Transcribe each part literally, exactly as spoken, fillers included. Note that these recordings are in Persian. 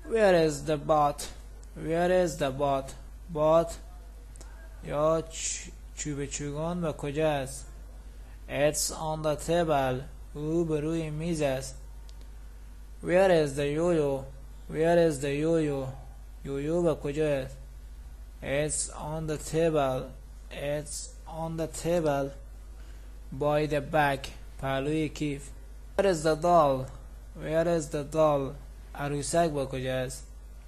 Where is the bath? Where is the bath? bath یا چوب چوگان و کجا است؟ It's on the table. او بر روی میز است. Where is the yo-yo? Where is the yo-yo? یویو و کجا است؟ It's on the table. It's on the table by the back. پهلوی کیف. Where is the doll? Where is the doll? عروسک با کجا است؟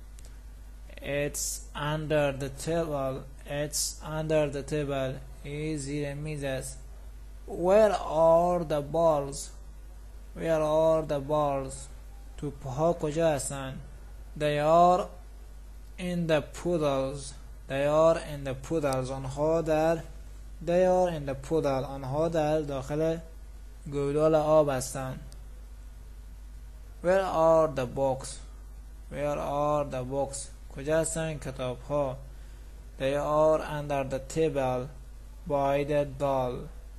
It's under the table. It's under the table. این زیر میز است. Where are the balls? Where are the balls? توپها کجا هستند؟ They are in the puddles. They are in the puddles. آنها در They are in the puddle. آنها در داخل گودال آب هستند. Where are the books? Where are the books? کجا هستند کتاب ها؟ They are under the table by the doll.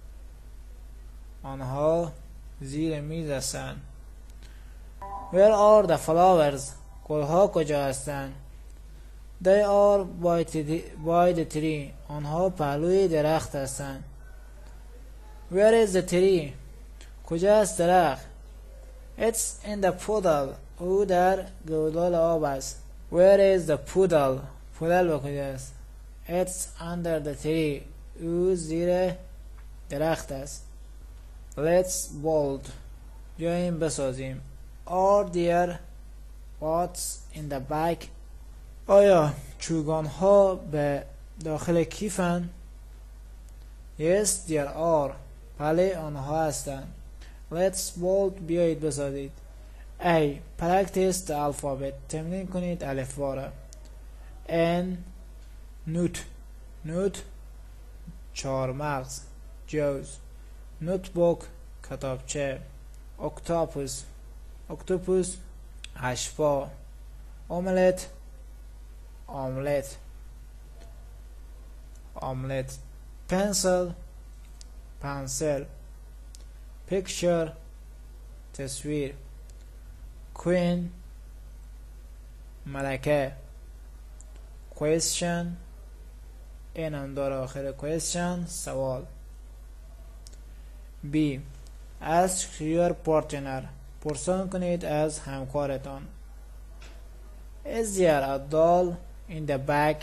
آنها زیر میز هستند. Where are the flowers? گل ها کجا هستند؟ They are by the, by the tree. آنها پهلوی درخت هستند. Where is the tree? کجا است درخت؟ It's in the puddle. او در گودال آب است. Where is the puddle? پودل با کجا است؟ It's under the tree. او زیر درخت است. Let's build. بیاییم بسازیم. Are there pots in the back? آیا چوگان ها به داخل کیفن؟ Yes, there are. بله آنها هستند. Let's build. بیایید بسازید. A. Practice the alphabet. تمرین کنید الفبا را. N. Note. Note چهار مغز. Jaws. Notebook کتابچه. Octopus. Octopus هشپا. Omelette آملت. آملت. Pencil پنسل. Picture تصویر. Queen ملکه. Question این هم داره آخر question سوال. B. Ask your partner. پرسان کنید از همکارتان. Is there a doll in the back?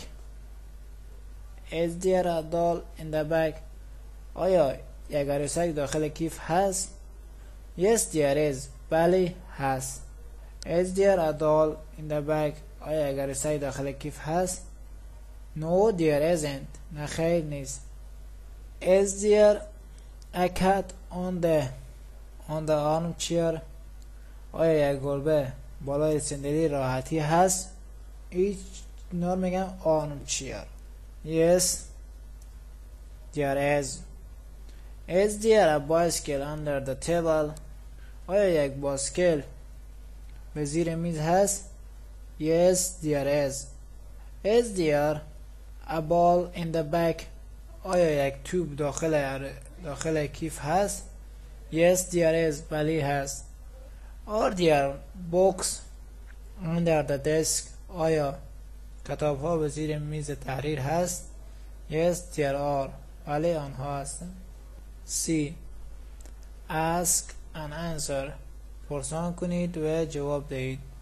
Is there a doll in the back? آیا یک عروسک داخل کیف هست؟ Yes there is. بله هست. Is there a doll in the back? آیا یک عروسک داخل کیف هست؟ No there isn't. نه خیر نیست. Is there a cat on the on the armchair? آیا یک گربه بالای صندلی راحتی هست؟ هیچ نور میگم armchair. Yes there is. Is there a bicycle under the table? آیا یک باسکل به زیر میز هست؟ Yes there is. Is there a ball in the back? آیا یک توپ داخل داخل کیف هست؟ Yes there is. بله هست. Are there books under the desk? آیا کتاب ها به زیر میز تحریر هست؟ Yes there are. بله آنها هستند. C. Ask and answer. پرسان کنید و جواب دهید.